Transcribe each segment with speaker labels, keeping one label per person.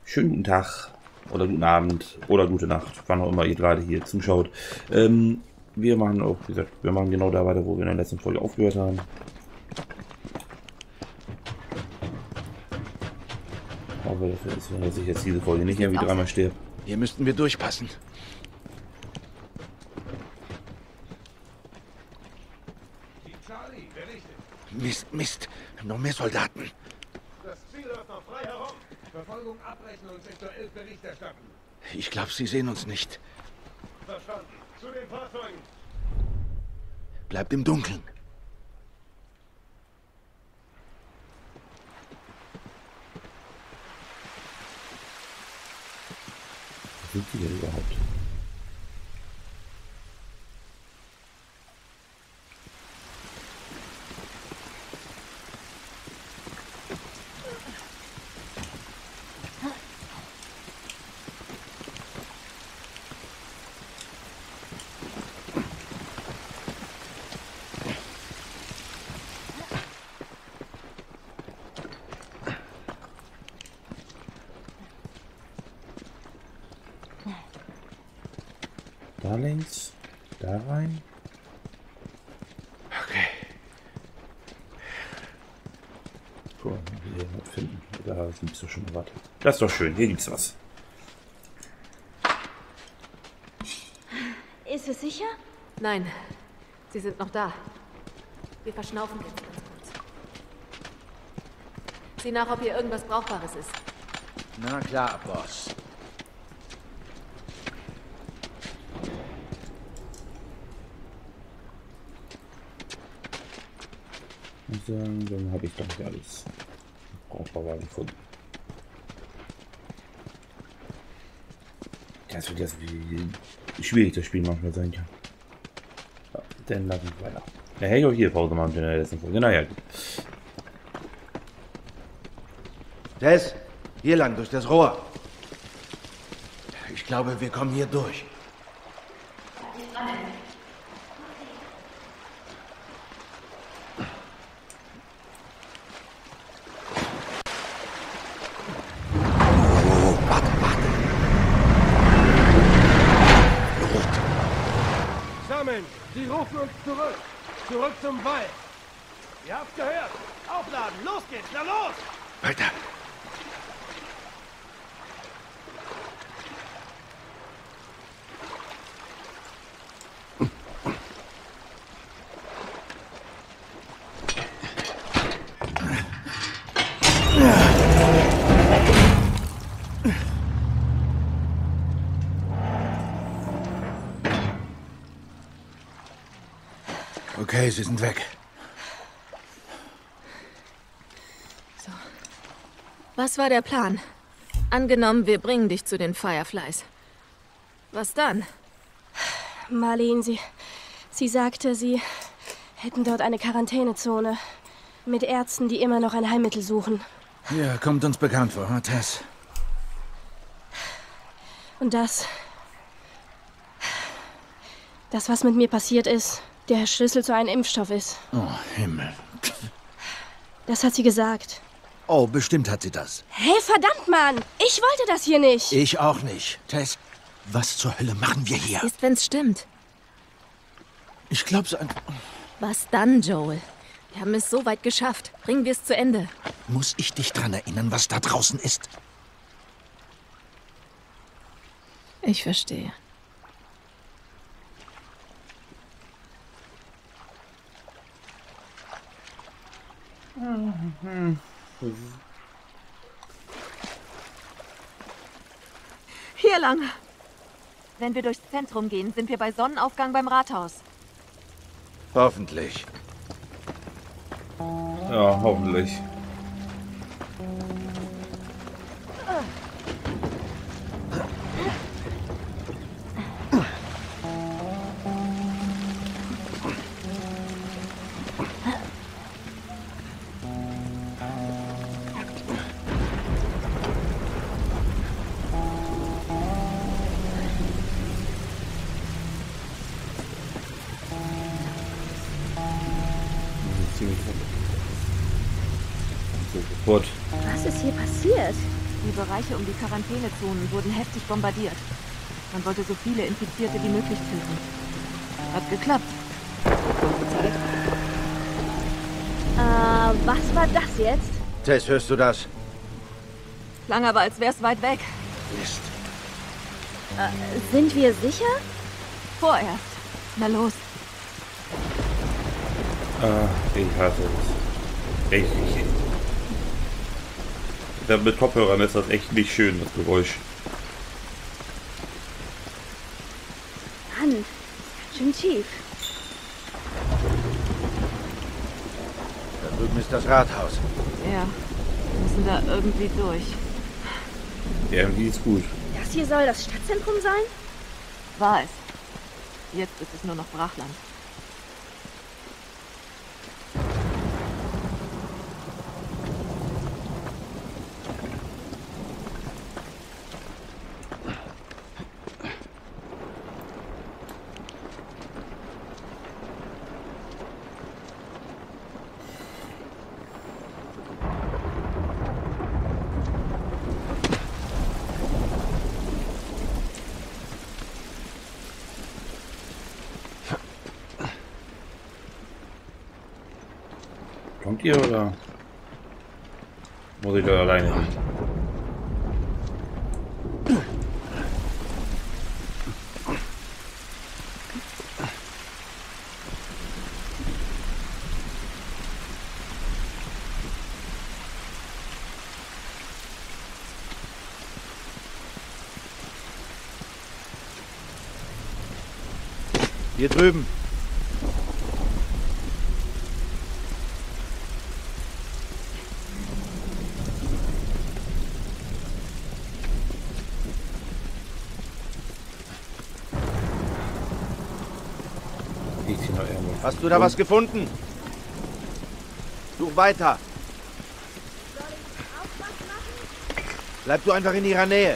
Speaker 1: Schönen guten Tag oder guten Abend oder gute Nacht, wann auch immer ihr gerade hier zuschaut. Wir machen auch, wie gesagt, wir machen genau da weiter, wo wir in der letzten Folge aufgehört haben. Aber dafür ist, dass ich jetzt diese Folge nicht irgendwie dreimal stirb.
Speaker 2: Hier müssten wir durchpassen. Mist, Mist. Noch mehr Soldaten.
Speaker 3: Das Ziel läuft noch frei herum. Verfolgung abbrechen und Sektor 11 Bericht erstatten.
Speaker 2: Ich glaube, sie sehen uns nicht.
Speaker 3: Verstanden. Zu den Fahrzeugen.
Speaker 2: Bleibt im Dunkeln.
Speaker 1: Was sind die denn überhaupt? Da links, da rein.
Speaker 2: Okay.
Speaker 1: Cool, hier was finden. Da gibt's doch schon mal was. Das ist doch schön, hier gibt's was.
Speaker 4: Ist es sicher?
Speaker 5: Nein, sie sind noch da. Wir verschnaufen jetzt ganz kurz. Sieh nach, ob hier irgendwas Brauchbares ist.
Speaker 2: Na klar, Boss.
Speaker 1: Und dann habe ich doch nicht alles brauchbar gefunden. Das wird jetzt wie schwierig das Spiel manchmal sein kann. Ja, dann lassen wir weiter. Ja, hätte ich auch hier Pause machen in der letzten Folge. Naja, gut.
Speaker 2: Tess, hier lang, durch das Rohr. Ich glaube, wir kommen hier durch.
Speaker 3: Sammeln! Sie rufen uns zurück! Zurück zum Wald! Ihr habt's gehört! Aufladen! Los geht's! Na los!
Speaker 2: Weiter. Okay, sie sind weg.
Speaker 5: So. Was war der Plan? Angenommen, wir bringen dich zu den Fireflies. Was dann?
Speaker 4: Marlene, sie sagte, sie hätten dort eine Quarantänezone. Mit Ärzten, die immer noch ein Heilmittel suchen.
Speaker 2: Ja, kommt uns bekannt vor, hm, Tess?
Speaker 4: Und das, was mit mir passiert ist, der Schlüssel zu einem Impfstoff ist.
Speaker 2: Oh, Himmel.
Speaker 4: Das hat sie gesagt.
Speaker 2: Oh, bestimmt hat sie das.
Speaker 4: Hey, verdammt, Mann! Ich wollte das hier nicht!
Speaker 2: Ich auch nicht. Tess, was zur Hölle machen wir hier?
Speaker 5: Ist, wenn's stimmt.
Speaker 2: Ich glaube so ein...
Speaker 5: Was dann, Joel? Wir haben es so weit geschafft. Bringen wir es zu Ende.
Speaker 2: Muss ich dich dran erinnern, was da draußen ist?
Speaker 5: Ich verstehe. Hier lang. Wenn wir durchs Zentrum gehen, sind wir bei Sonnenaufgang beim Rathaus.
Speaker 2: Hoffentlich.
Speaker 1: Ja, hoffentlich. Ziemlich so kaputt.
Speaker 4: Was ist hier passiert?
Speaker 5: Die Bereiche um die Quarantänezonen wurden heftig bombardiert. Man wollte so viele Infizierte wie möglich töten. Hat geklappt. Kurze Zeit.
Speaker 4: Was war das jetzt?
Speaker 2: Tess, hörst du das?
Speaker 5: Klang aber, als wär's weit weg.
Speaker 2: Mist.
Speaker 4: Sind wir sicher?
Speaker 5: Vorerst. Na los.
Speaker 1: Ich hasse es. Echt. Mit Kopfhörern ist das echt nicht schön, das Geräusch.
Speaker 4: Mann, ist ganz schön tief.
Speaker 2: Da drüben ist das Rathaus.
Speaker 5: Ja, wir müssen da irgendwie durch.
Speaker 1: Ja, irgendwie ist gut.
Speaker 4: Das hier soll das Stadtzentrum sein?
Speaker 5: War es. Jetzt ist es nur noch Brachland.
Speaker 1: Kommt ihr oder muss ich da alleine hin?
Speaker 2: Hier drüben.
Speaker 1: Liegt hier noch irgendwo?
Speaker 2: Hast du da was gefunden? Such weiter. Bleib du einfach in ihrer Nähe.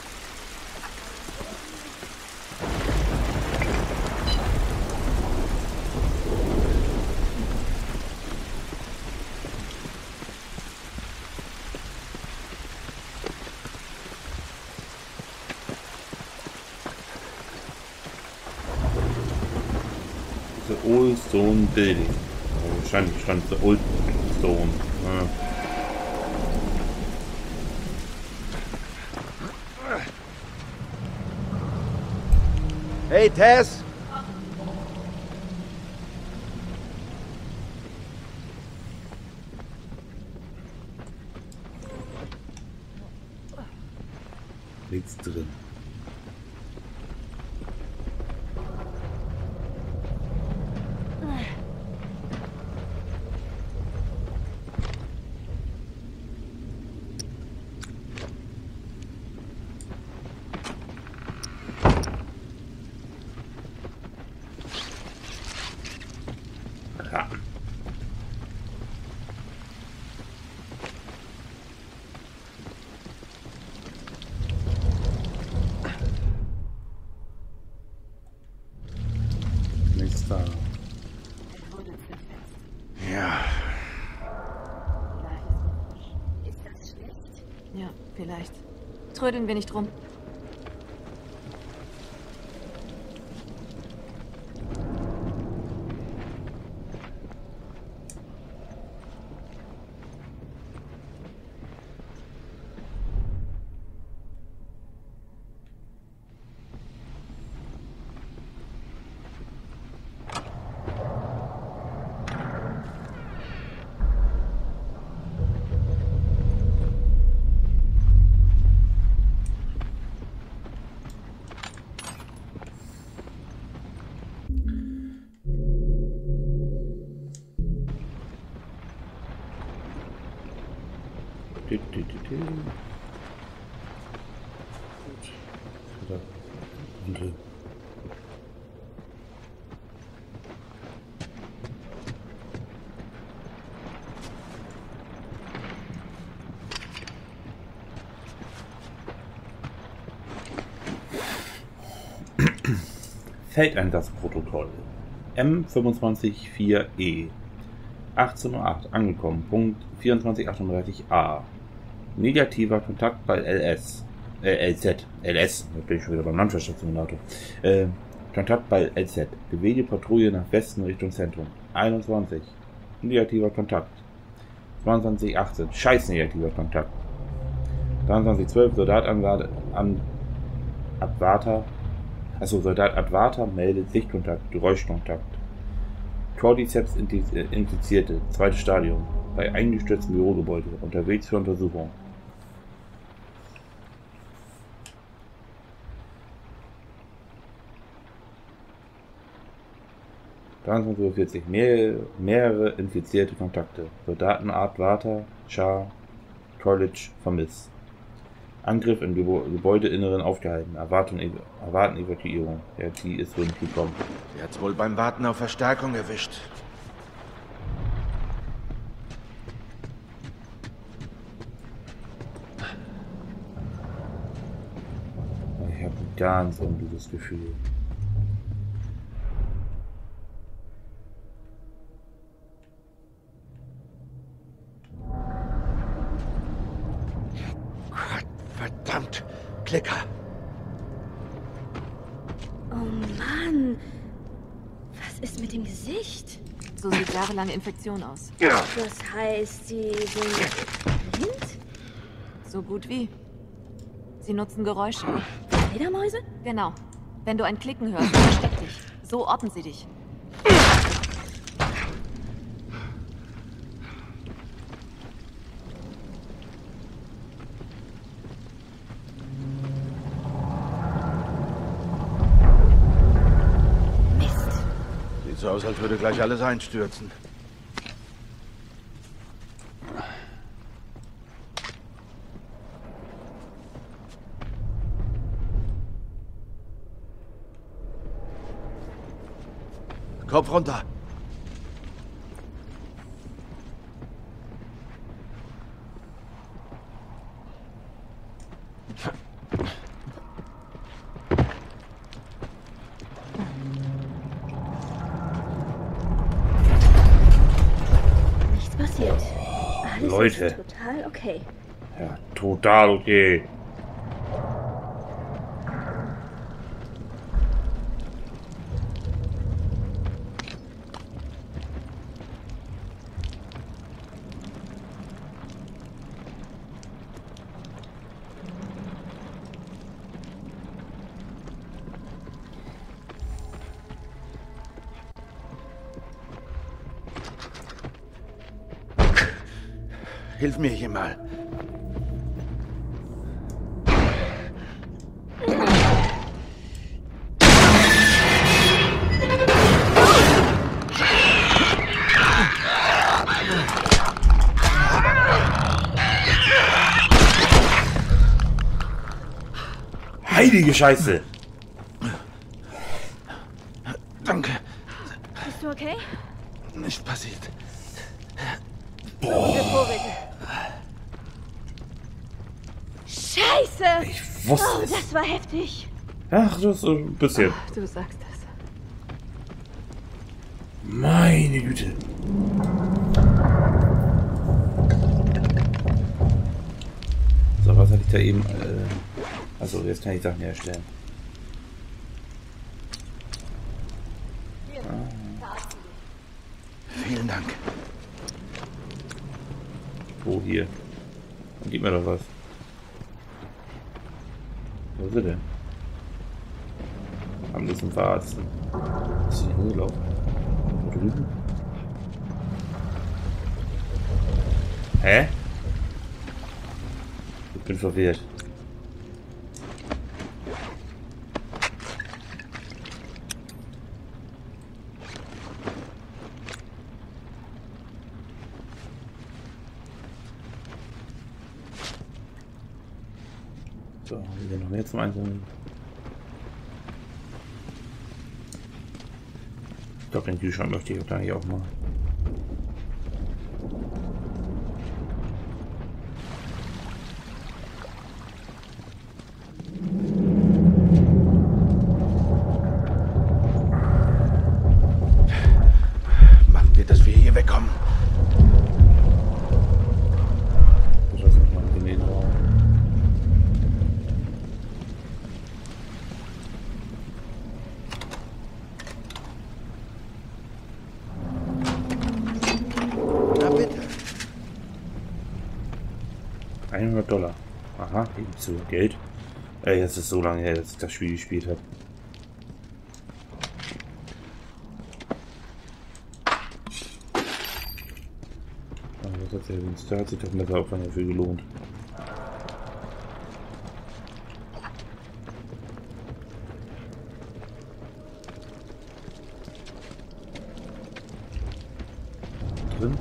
Speaker 1: Old Stone Building. Wahrscheinlich stand The Old Stone. Ja.
Speaker 2: Hey, Tess!
Speaker 1: Nichts drin. Ja. Nichts da.
Speaker 2: Ja.
Speaker 4: Ist das schlecht?
Speaker 5: Ja, vielleicht. Trödeln wir nicht rum.
Speaker 1: Feldeinsatzprotokoll M254E 18:08 angekommen, Punkt 2438a. Negativer Kontakt bei LZ. LS. Da bin ich schon wieder beim Landwirtschaftssimulator. Kontakt bei LZ. Bewege Patrouille nach Westen Richtung Zentrum. 21. Negativer Kontakt. 22.18. Scheiß negativer Kontakt. 23.12. Soldat Advater meldet Sichtkontakt, Geräuschkontakt. Cordyceps Infizierte, zweites Stadium. Bei eingestürztem Bürogebäude, unterwegs für Untersuchung. Mehrere infizierte Kontakte. Soldatenart Vater, Char, College vermisst. Angriff im Gebäudeinneren aufgehalten. Erwarten Evakuierung. Ja, die ist wohl nicht gekommen.
Speaker 2: Sie hat's wohl beim Warten auf Verstärkung erwischt.
Speaker 1: Ich habe ein ganz ungutes Gefühl.
Speaker 2: Verdammt! Klicker!
Speaker 4: Oh Mann! Was ist mit dem Gesicht?
Speaker 5: So sieht jahrelange Infektion aus.
Speaker 4: Das heißt, sie sind blind?
Speaker 5: So gut wie. Sie nutzen Geräusche.
Speaker 4: Fledermäuse?
Speaker 5: Genau. Wenn du ein Klicken hörst, versteck dich. So orten sie dich.
Speaker 2: Sieht so aus, als würde gleich alles einstürzen. Kopf runter!
Speaker 4: Nichts passiert. Alles
Speaker 1: Leute.
Speaker 4: ist total okay.
Speaker 1: Ja, total okay.
Speaker 2: Hilf mir hier mal.
Speaker 1: Heilige Scheiße!
Speaker 2: Danke.
Speaker 4: Bist du okay?
Speaker 2: Nicht passiert.
Speaker 4: Gute Vorräte. Scheiße!
Speaker 1: Ich wusste
Speaker 4: Oh,
Speaker 1: es.
Speaker 4: das war heftig.
Speaker 1: Ach, das ist so ein bisschen.
Speaker 5: Du sagst das.
Speaker 1: Meine Güte. So, was hatte ich da eben? Also jetzt kann ich Sachen herstellen.
Speaker 2: Vielen Dank.
Speaker 1: Wo hier? Dann gib mir doch was. Wo ist er denn? Haben wir zum Verarzten. Ist sie in Urlaub? Da drüben? Hä? Ich bin verwirrt. So, haben wir noch mehr zum Einsammeln? Ich glaube, den Kühlschrank möchte ich auch gleich auch mal.
Speaker 2: Machen wir, dass wir hier wegkommen.
Speaker 1: Das ist noch mal genehmigt. $100. Aha, eben zu Geld. Ey, das ist so lange her, dass ich das Spiel gespielt habe. Da hat sich doch ein besser Aufwand dafür gelohnt. Drin.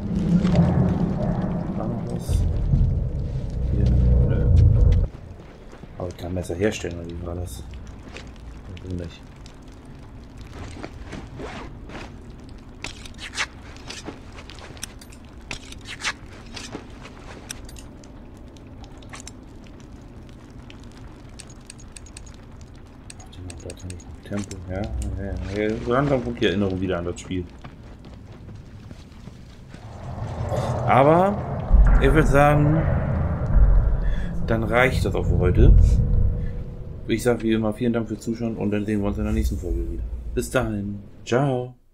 Speaker 1: War noch was? Hier. Nö. Aber ich kann Messer herstellen, oder wie war das? Warum nicht? Tempo, ja. So langsam kommt die Erinnerung wieder an das Spiel. Aber ich würde sagen, dann reicht das auch für heute. Ich sage wie immer vielen Dank fürs Zuschauen und dann sehen wir uns in der nächsten Folge wieder. Bis dahin. Ciao.